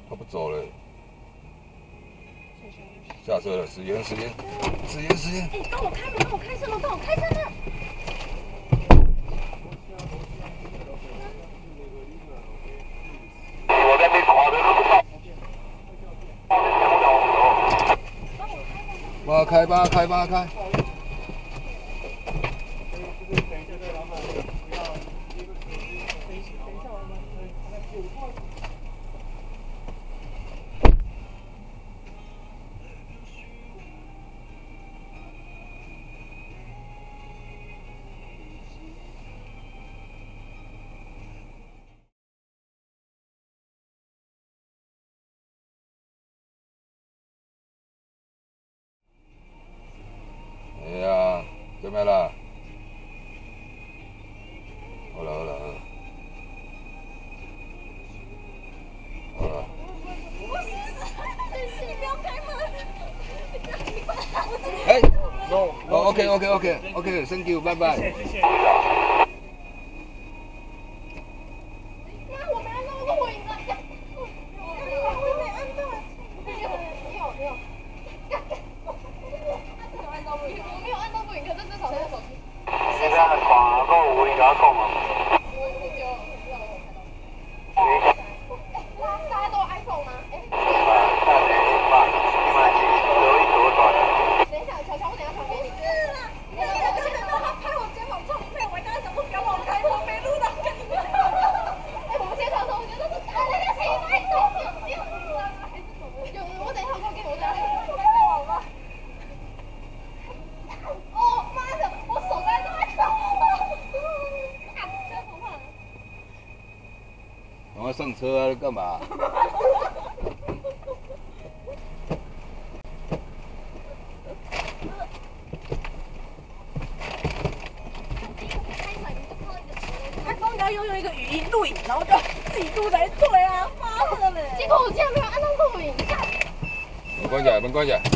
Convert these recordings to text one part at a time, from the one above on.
他不走了，下车了，时间。 哎，帮我开门，帮我开车门，帮我开车门。 我在被垮的都不到。 帮他开。哎呀，怎么了？好了。 你不要开门！ 哎，OK，Thank you，拜拜。 妈，我没按到录影啊！我没按到。没有。我没有按到录影，可是至少是我手机。 现在狂购我应该要购吗？ 大家都有 iPhone 吗？哎，等一下，乔乔，我等一下传给你。不是啦，他拍我肩膀撞背，我刚刚想说不要往开，我没录到跟你们。哎，我们先上车，我觉得是他那个谁拍手，我等一下我给你，我等一下给我吧。哦妈的，我手在那抖。 赶快上车啊！干嘛？ 他说你要拥有一个语音录影，然后就自己录才对啊！妈的嘞！结果我竟然没有按到录影。 门关起来。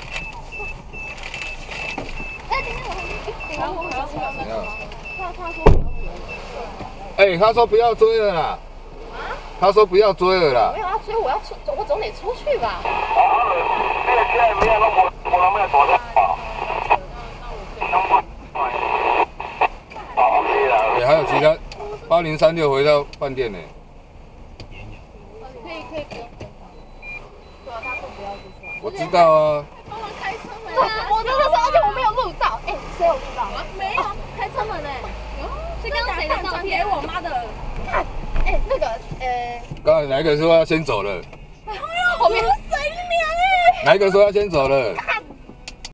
哎，今天我要怎样？他说哎，他说不要追了啦。他说不要追了啦。 没有要追，我总得出去吧。 哎，还有其他8036回到饭店呢。 可以不用。对啊，他说不要出去。 我知道啊。 帮忙开车门啊！我真的是，而且我没有录到。哎，谁有录到啊？没有，开车门哎。是刚谁的照片？给我妈的。哎，那个刚才哪一个说要先走了？ 后面有谁娘哎？ 哪一个说要先走了？